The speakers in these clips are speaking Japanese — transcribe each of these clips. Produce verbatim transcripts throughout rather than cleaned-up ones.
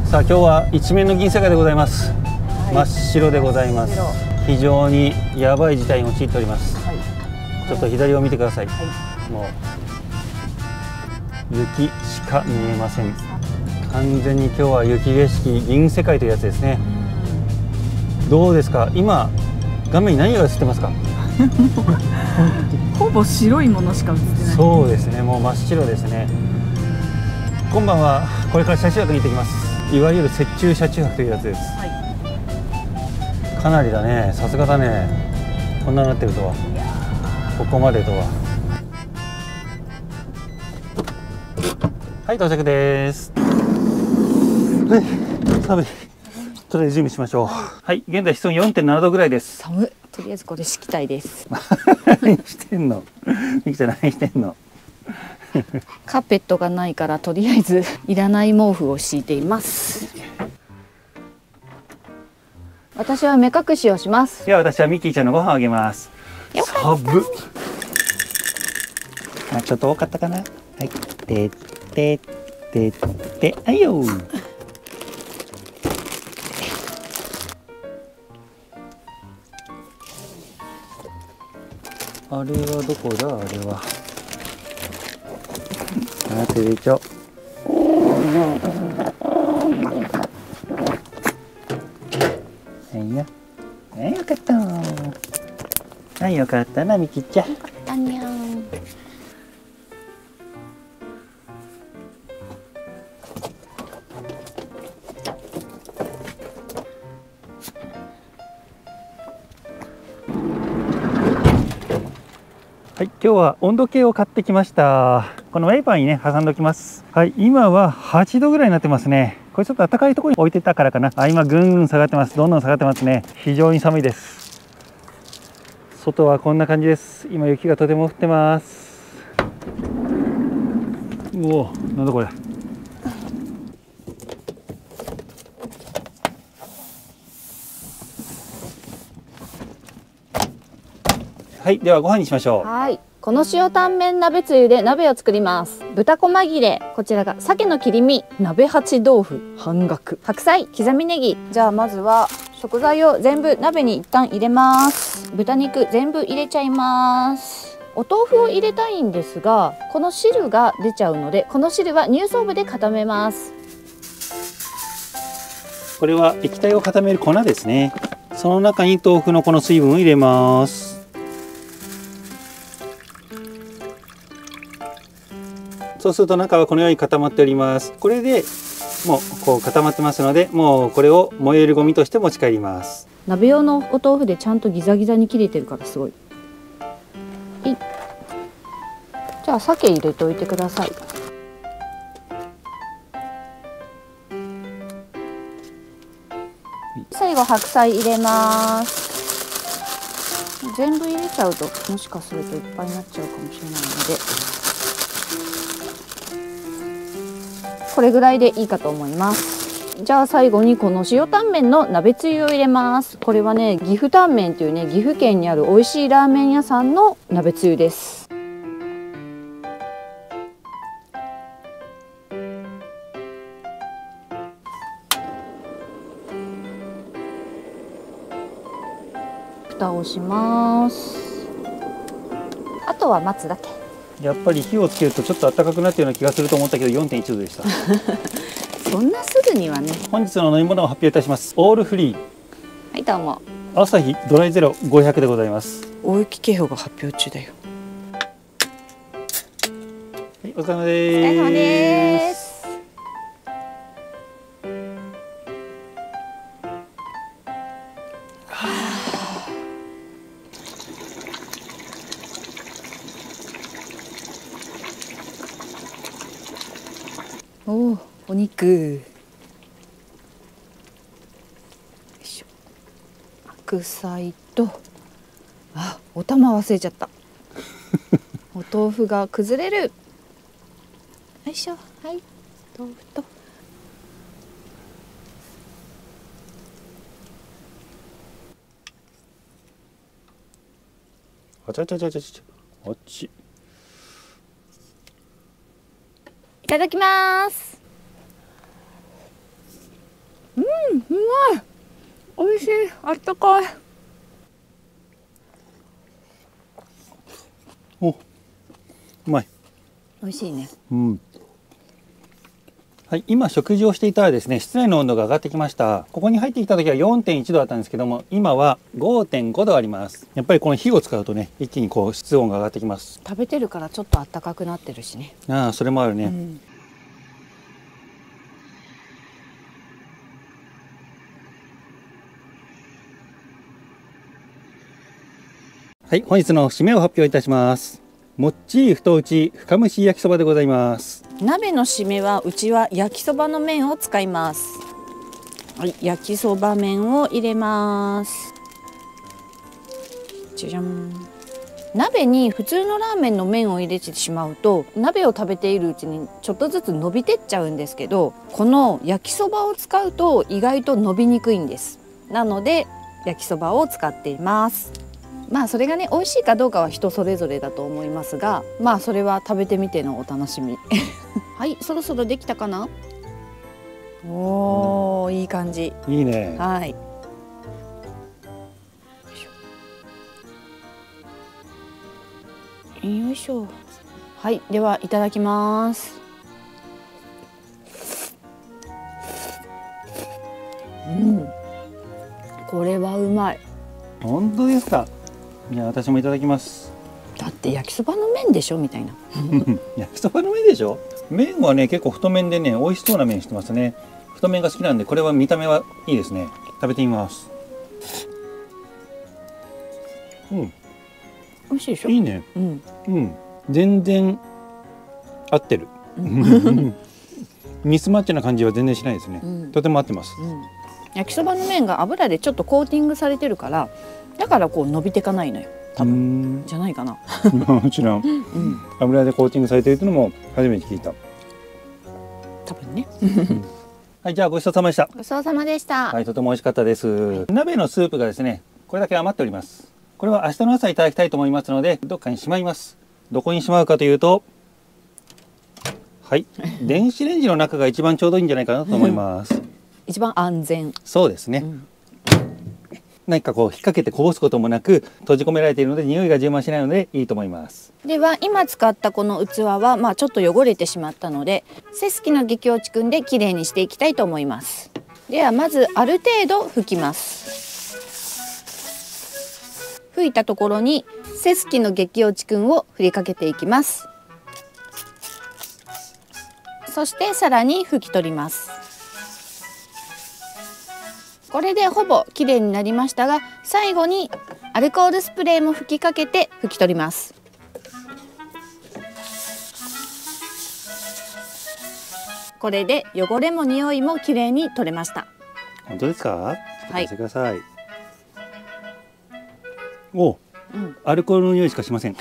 さあ今日は一面の銀世界でございます、はい、真っ白でございます。非常にやばい事態に陥っております、はい、ちょっと左を見てください、はい、もう雪しか見えません。完全に今日は雪景色銀世界というやつですね。どうですか、今画面に何が映ってますか？ ほぼ白いものしか映ってない。 そうですね、もう真っ白ですね。今晩はこれから車中泊に行ってきます。いわゆる雪中車中泊というやつです、はい、かなりだね、さすがだね、こんなになってるとは、ここまでとは。はい、到着です。はい、寒い。とりあえず準備しましょう。はい、現在室温 よんてんなな 度ぐらいです。 寒い。とりあえずこれ敷きたいです。 何してんの？みきちゃん何してんの？ カーペットがないからとりあえずいらない毛布を敷いています。私は目隠しをします。 では私はミッキーちゃんのご飯をあげます。寒っ。あ、ちょっと多かったかな。はい、てっててってあいよ。あれはどこだ、あれは。あ、てれちょ。はいや。はい、よかった。はい、よかったな、みきちゃん。 あにゃん。 はい、今日は温度計を買ってきました。このウェイパーにね挟んでおきます。はい、今ははちどぐらいになってますね。これちょっと暖かいところに置いてたからかな。あ、今ぐんぐん下がってます。どんどん下がってますね。非常に寒いです。外はこんな感じです。今雪がとても降ってます。うお、なんだこれ。はい、ではご飯にしましょう。 はい、この塩タンメン鍋つゆで鍋を作ります。豚こま切れ、こちらが鮭の切り身、鍋八豆腐半額、白菜、刻みネギ。じゃあまずは食材を全部鍋に一旦入れます。豚肉全部入れちゃいます。お豆腐を入れたいんですが、この汁が出ちゃうので、この汁は乳層部で固めます。 これは液体を固める粉ですね。その中に豆腐のこの水分を入れます。そうすると中はこのように固まっております。これでもうこう固まってますので、もうこれを燃えるゴミとして持ち帰ります。 鍋用のお豆腐でちゃんとギザギザに切れてるからすごい。はい、じゃあ鮭入れておいてください。最後白菜入れます。全部入れちゃうともしかするといっぱいになっちゃうかもしれないので、これぐらいでいいかと思います。じゃあ最後にこの塩タンメンの鍋つゆを入れます。これはね、岐阜タンメンというね、岐阜県にある美味しいラーメン屋さんの鍋つゆです。蓋をします。あとは待つだけ。 やっぱり火をつけるとちょっと暖かくなったような気がすると思ったけど よんてんいち 度でした。 そんなすぐにはね。 本日の飲み物を発表いたします。オールフリー。 はい、どうも。 アサヒドライゼロごひゃくでございます。 大雪警報が発表中だよ。 はい、お疲れ様です。 お疲れ様です。おお、お肉。よいしょ。白菜と、あ、お玉忘れちゃった。お豆腐が崩れる。よいしょ、はい、豆腐と。 あちゃちゃちゃちゃちゃ、あっち。 いただきます。 うん、うまい。美味しい。あったかい。 お、うまい。 美味しいね。 うん。はい、今食事をしていたらですね、室内の温度が上がってきました。ここに入ってきた時は よんてんいちどだったんですけども、今は ごてんごどあります。やっぱりこの火を使うとね、一気にこう室温が上がってきます。 食べてるからちょっと暖かくなってるしね。 ああ、それもあるね。 うん、 はい、本日の締めを発表いたします。もっちり太打ち深蒸し焼きそばでございます。 鍋の締めはうちは焼きそばの麺を使います。はい、焼きそば麺を入れます。じゃじゃん。鍋に普通のラーメンの麺を入れてしまうと、鍋を食べているうちにちょっとずつ伸びてっちゃうんですけど、この焼きそばを使うと意外と伸びにくいんです。なので焼きそばを使っています。まあそれがね美味しいかどうかは人それぞれだと思いますが、まあそれは食べてみてのお楽しみ。はい、そろそろできたかな。おー、いい感じ。 いいね。 はい。よいしょ。はい、ではいただきます。うん、これはうまい。 本当ですか。じゃあ私もいただきます。 だって焼きそばの麺でしょみたいな。 焼きそばの麺でしょ。麺はね結構太麺でね美味しそうな麺してますね。太麺が好きなんでこれは見た目はいいですね。食べてみます。うん。 美味しいでしょ。 いいね。 うん。 うん。全然合ってる。ミスマッチな感じは全然しないですね。うん、とても合ってます。 うん、焼きそばの麺が油でちょっとコーティングされてるから、だからこう伸びていかないのよ。多分じゃないかな。 もちろん、うん、油でコーティングされているというのも初めて聞いた。 多分ね。 はい、じゃあごちそうさまでした。 ごちそうさまでした。 はい、とても美味しかったです。鍋のスープがですね、これだけ余っております。これは明日の朝いただきたいと思いますので、どっかにしまいます。どこにしまうかというと、はい、電子レンジの中が一番ちょうどいいんじゃないかなと思います。 一番安全。そうですね。うん、 何かこう引っ掛けてこぼすこともなく閉じ込められているので匂いが充満しないのでいいと思います。 では今使ったこの器はまあちょっと汚れてしまったので、セスキの激落ちくんできれいにしていきたいと思います。ではまずある程度拭きます。拭いたところにセスキの激落ちくんを振りかけていきます。そしてさらに拭き取ります。これでほぼきれいになりましたが、最後にアルコールスプレーも吹きかけて拭き取ります。これで汚れも匂いもきれいに取れました。 本当ですか？ はい。 見てください。お、うん、アルコールの匂いしかしません。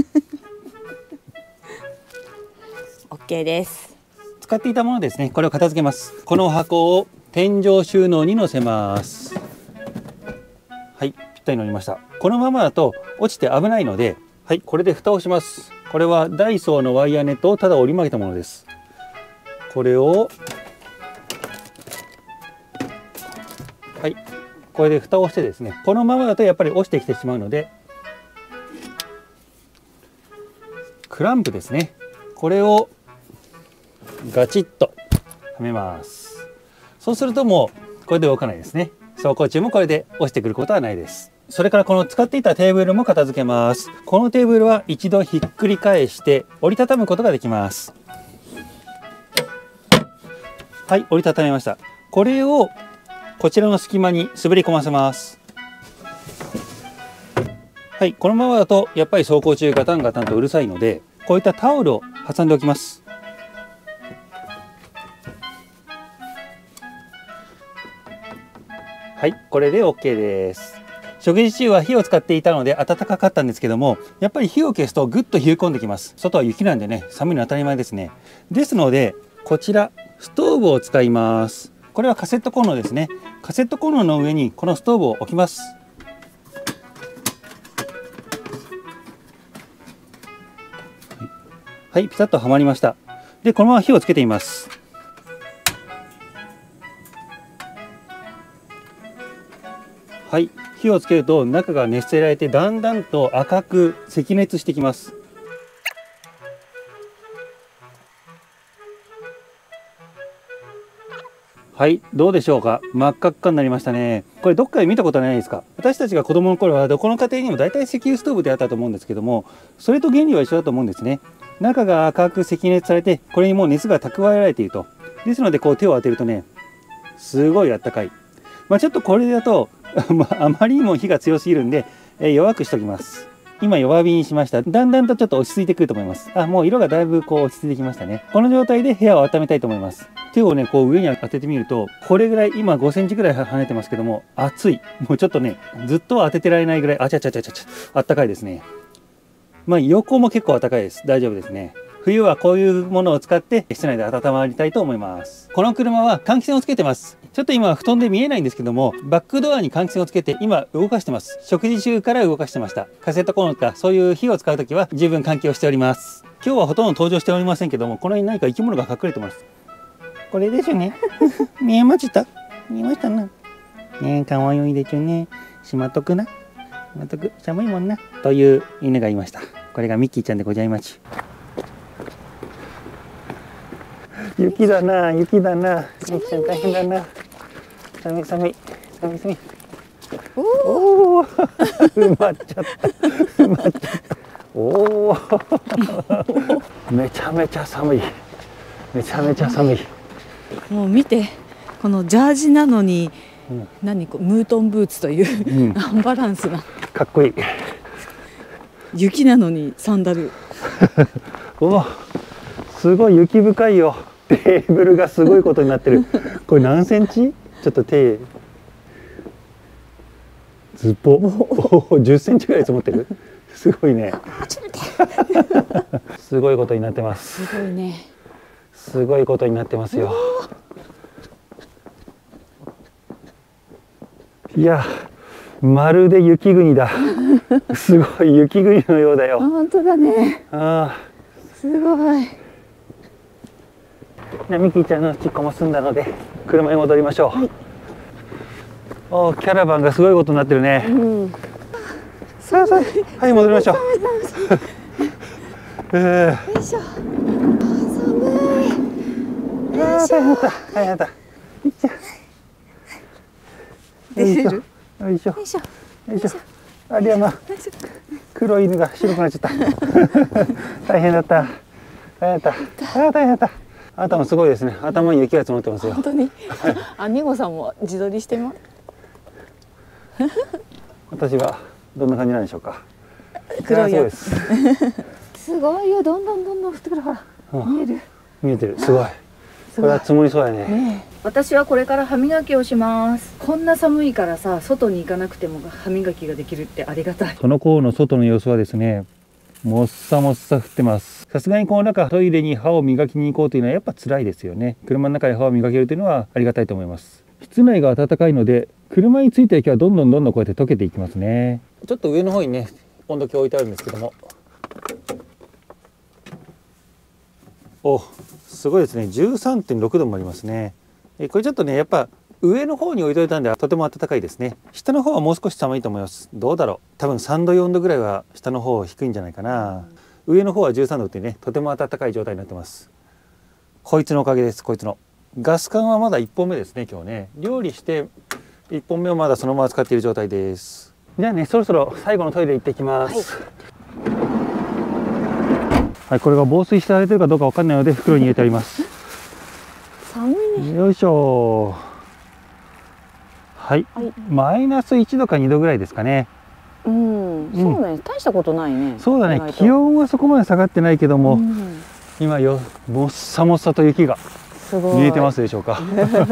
オッケーです。 使っていたものですね。これを片付けます。この箱を天井収納に乗せます。はい、ぴったり乗りました。このままだと落ちて危ないので、はい、これで蓋をします。これはダイソーのワイヤーネットをただ折り曲げたものです。これを、はい、これで蓋をしてですね、このままだとやっぱり落ちてきてしまうので、クランプですね。これをガチッとはめます。そうするともうこれで動かないですね。走行中もこれで落ちてくることはないです。それからこの使っていたテーブルも片付けます。このテーブルは一度ひっくり返して折りたたむことができます。はい、折りたためました。これをこちらの隙間に滑り込ませます。はい、このままだとやっぱり走行中ガタンガタンとうるさいので、こういったタオルを挟んでおきます。はい、これで オーケー です。食事中は火を使っていたので暖かかったんですけども、やっぱり火を消すとぐっと冷え込んできます。外は雪なんでね、寒いの当たり前ですね。ですのでこちらストーブを使います。これはカセットコンロですね。カセットコンロの上にこのストーブを置きます。はい、ピタッとはまりました。で、このまま火をつけています。 はい、火をつけると中が熱せられてだんだんと赤く赤熱してきます。はい、どうでしょうか。真っ赤っかになりましたね。これどっかで見たことないですか。私たちが子供の頃はどこの家庭にも大体石油ストーブであったと思うんですけども、それと原理は一緒だと思うんですね。中が赤く赤熱されて、これにもう熱が蓄えられていると。ですのでこう手を当てるとね、すごいあったかい。まあ、ちょっとこれだとまあ、あまりにも火が強すぎるんで、えー、弱くしておきます。今弱火にしました。だんだんとちょっと落ち着いてくると思います。あ、もう色がだいぶこう落ち着いてきましたね。この状態で部屋を温めたいと思います。手をねこう上に当ててみると、これぐらい今ごセンチぐらい跳ねてますけども、熱い。もうちょっとねずっと当ててられないぐらい、あちゃちゃちゃちゃちゃあったかいですね。まあ横も結構暖かいです。大丈夫ですね。冬はこういうものを使って室内で温まりたいと思います。この車は換気扇をつけてます。ちょっと今布団で見えないんですけども、バックドアに換気扇をつけて今動かしてます。食事中から動かしてました。カセットコンロとかそういう火を使うときは十分換気をしております。今日はほとんど登場しておりませんけども、この辺に何か生き物が隠れてます。これですね。見えました見えましたな。ねえ、かわいいでちゅね。しまっとくな。しまっとく。寒いもんな。という犬がいました。これがミッキーちゃんでございます。雪だな、雪だな。ミッキーちゃん大変だな。寒い寒い寒い寒い。おお、埋まっちゃった。埋まっちゃった。おお、めちゃめちゃ寒い。めちゃめちゃ寒い。 もう見て、このジャージなのに、うん、何こうムートンブーツという、うん、アンバランスな。 かっこいい。 雪なのにサンダル。 お、すごい雪深いよ。テーブルがすごいことになってる。これ何センチ？ちょっと手。ズボ。お、じゅっセンチぐらい積もってる。すごいね。すごいことになってます。 すごいね。 すごいことになってますよ。いや、まるで雪国だ。すごい雪国のようだよ。 本当だね。 ああ、 すごい。 ミキちゃんのちっこも済んだので車に戻りましょう。はい、お、キャラバンがすごいことになってるね。うん、さあさあ、はい、戻りましょう。えー、よいしょ。寒い。ああ、大変だった。大変だった。よいしょ。よいしょ。よいしょ。よいしょ。ありゃま。黒い犬が白くなっちゃった。大変だった。大変だった。ああ、大変だった。あなたもすごいですね。頭に雪が積もってますよ。 本当に。あ、ニゴさんも自撮りしてます。 私はどんな感じなんでしょうか。 黒いやつ。 すごいよ。どんどんどんどん降ってくるから。見える。 見えてる。すごい。これは積もりそうやね。 ね、私はこれから歯磨きをします。こんな寒いからさ、外に行かなくても歯磨きができるってありがたい。 その頃の外の様子はですね、もっさもっさ降ってます。さすがにこの中トイレに歯を磨きに行こうというのはやっぱ辛いですよね。車の中で歯を磨けるというのはありがたいと思います。室内が暖かいので車についた雪はどんどんどんどんこうやって溶けていきますね。ちょっと上の方にね温度計置いてあるんですけども、お、すごいですね。 じゅうさんてんろくどもありますね。えこれちょっとねやっぱ上の方に置いといたんでとても暖かいですね。下の方はもう少し寒いと思います。どうだろう、多分さんどよんどぐらいは下の方低いんじゃないかな。上の方はじゅうさんどってね、とても暖かい状態になってます。こいつのおかげです。こいつのガス管はまだいっぽんめですね。今日ね料理していっぽんめをまだそのまま使っている状態です。じゃあね、そろそろ最後のトイレ行ってきます。はい、はい、これが防水してあげてるかどうかわかんないので袋に入れてあります。 寒いね。 よいしょ。はい、はい、マイナスいちどかにどぐらいですかね。 うん、そうね、うん、大したことないね。 そうだね、気温はそこまで下がってないけども、うん、今よもっさもっさと雪が見えてますでしょうか。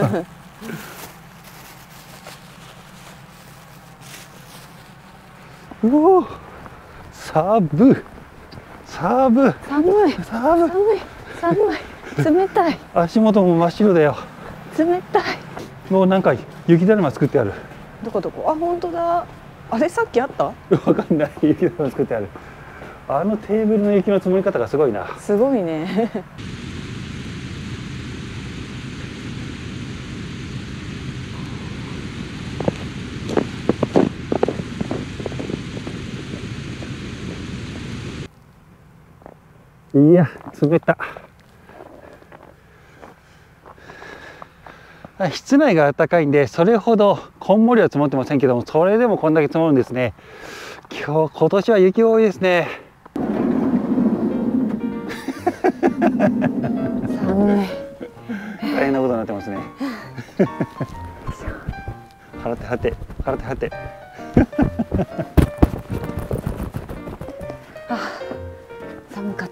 うおー、寒い寒い寒い寒い寒い冷たい。 足元も真っ白だよ。 冷たい。 もうなんか雪だるま作ってある。 どこどこ。あ、本当だ。あれさっきあった？ わかんない。雪だるま作ってある。あのテーブルの雪の積もり方がすごいな。 すごいね。 いや滑った。室内が暖かいんでそれほどこんもりは積もってませんけども、それでもこんだけ積もるんですね。今日今年は雪多いですね。 寒い。 大変なことになってますね。払って払って払って払って。 あ、寒かった。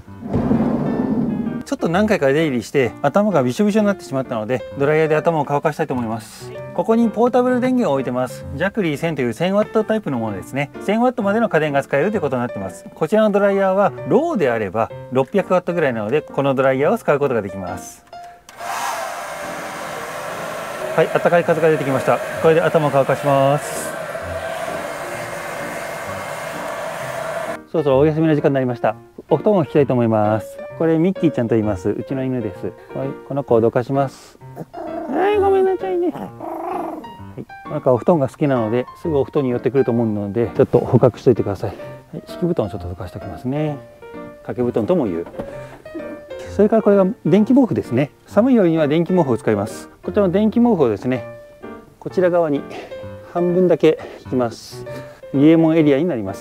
ちょっと何回か出入りして頭がびしょびしょになってしまったので、ドライヤーで頭を乾かしたいと思います。ここにポータブル電源を置いてます。ジャクリーせんという せんワット タイプのものですね。せんワットまでの家電が使えるということになってます。こちらのドライヤーはローであればろっぴゃくワットぐらいなので、このドライヤーを使うことができます。はい、暖かい風が出てきました。これで頭を乾かします。そろそろお休みの時間になりました。お布団を敷きたいと思います。これミッキーちゃんと言います。うちの犬です。はい、この子をどかします。はい、ごめんなさいね。はい、なんかお布団が好きなので、すぐお布団に寄ってくると思うので、ちょっと捕獲しておいてください。はい、敷布団をちょっとどかしておきますね。掛け布団とも言う。それからこれが電気毛布ですね。寒い夜には電気毛布を使います。こちらの電気毛布をですね、こちら側に半分だけ引きます。イエモンエリアになります。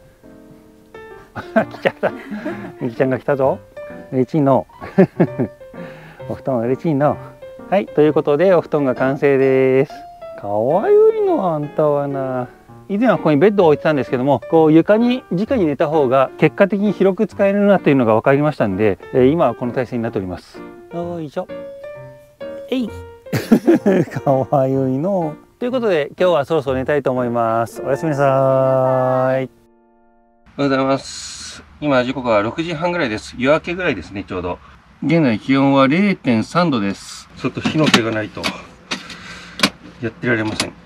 来ちゃった。みきちゃんが来たぞ。うれしいの。お布団うれしいの。はい、ということでお布団が完成です。かわいいのあんたはな。以前はここにベッドを置いてたんですけども、こう床に直に寝た方が結果的に広く使えるなというのが分かりましたんで、えー、今はこの体勢になっております。よいしょ。えい。かわいいの。ということで今日はそろそろ寝たいと思います。おやすみなさい。おはようございます。今時刻はろくじはんぐらいです。夜明けぐらいですね、ちょうど。現在気温は れいてんさんどです。ちょっと火の気がないとやってられません。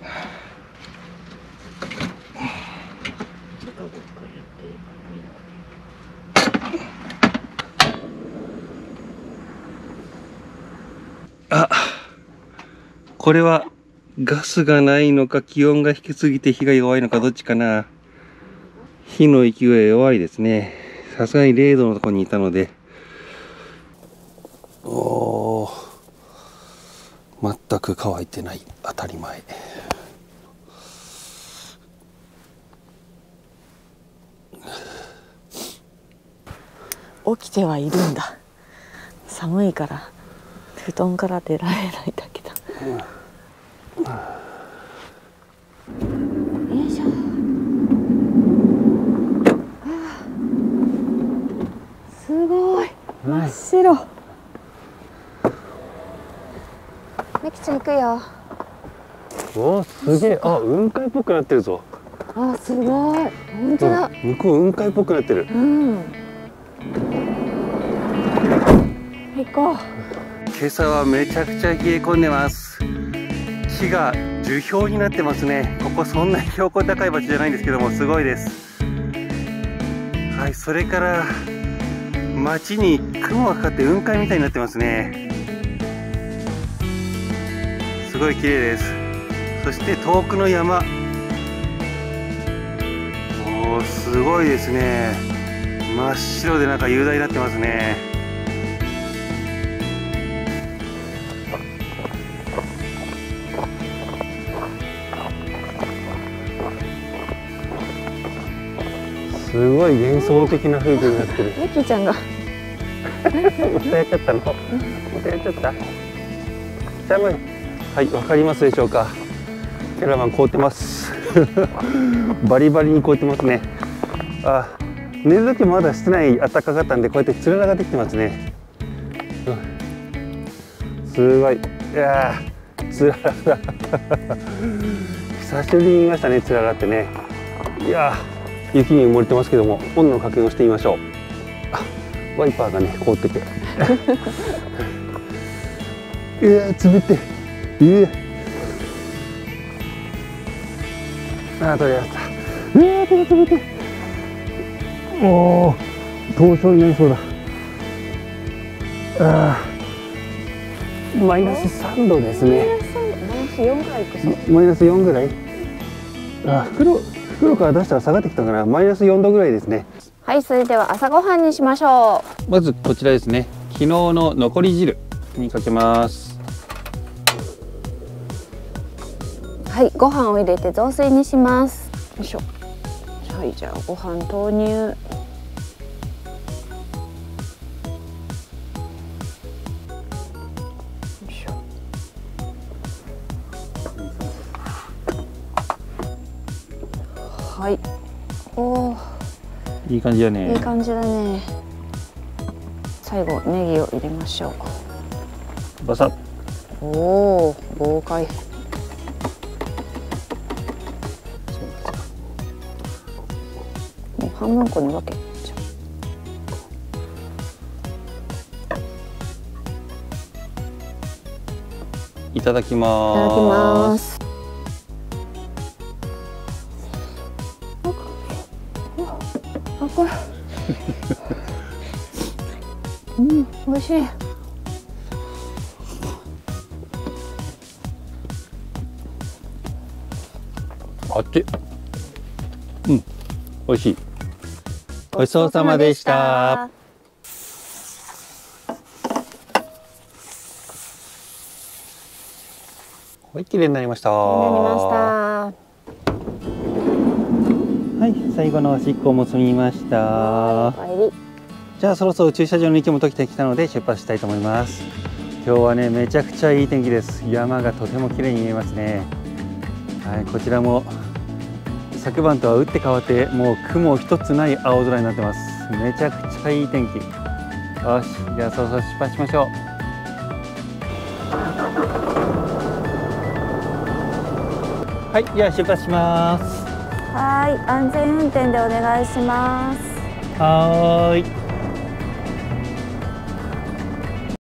あ、これはガスがないのか気温が低すぎて火が弱いのかどっちかな。火の勢いが弱いですね。さすがにれいどのところにいたので。おー、全く乾いてない。当たり前。 起きてはいるんだ。寒いから布団から出られないだけだ。うん、よいしょ。すごい真っ白。みきちゃん行くよ。 おー、すげえ。あ、雲海っぽくなってるぞ。 あ、すごい。本当だ。 向こう雲海っぽくなってる。 うん。行こう。 今朝はめちゃくちゃ冷え込んでます。木が樹氷になってますね。ここそんなに標高高い場所じゃないんですけども、すごいです。はい、それから街に雲がかかって雲海みたいになってますね。すごい綺麗です。そして遠くの山、おー、すごいですね。真っ白でなんか雄大になってますね。すごい幻想的な風景になってる。 みきちゃんがまたやっちゃったの。またやっちゃった。寒い。はい、わかりますでしょうか。キャラバン凍ってます。バリバリに凍ってますね。あ、寝る時もまだ室内暖かかったんで、こうやってつららができてますね。うん、すごい。いやー、つらら。久しぶりに見ましたね、つららってね。いやー、雪に埋もれてますけども、温度の確認をしてみましょう。あ、ワイパーがね、凍ってて。いやー、冷てえ。いやー、あー、取れました。うわー、冷て冷て。おお、凍傷になりそうだ。あー、マイナスさんどですね。 マイナスよんぐらいいくそう。 マイナスよんぐらい。あ、袋袋から出したら下がってきたかな。マイナスよんどぐらいですね。 はい、それでは朝ごはんにしましょまずこちらですね。昨日の残り汁にかけます。 う。はい、ご飯を入れて雑炊にします。よいしょ。はい、じゃあご飯投入。よいしょ。はい。おお。 いい感じだね。 いい感じだね。最後ネギを入れましょう。 バサッ。 おお、豪快。もう半分こに分けちゃいただきう。います。 ただきます。あ、これ。うん、美味しい。 あっち。うん、美味しい。ごちそうさまでした。はい、綺麗になりました。 なりました。 はい、最後のおしっこも済みました。 おかえり。 じゃあそろそろ駐車場の雪も溶けてきたので出発したいと思います。今日はね、めちゃくちゃいい天気です。山がとても綺麗に見えますね。はい、こちらも昨晩とは打って変わってもう雲一つない青空になってます。めちゃくちゃいい天気。よし、じゃあそろそろ出発しましょう。はい、じゃあ出発します。 はい、安全運転でお願いします。 はーい。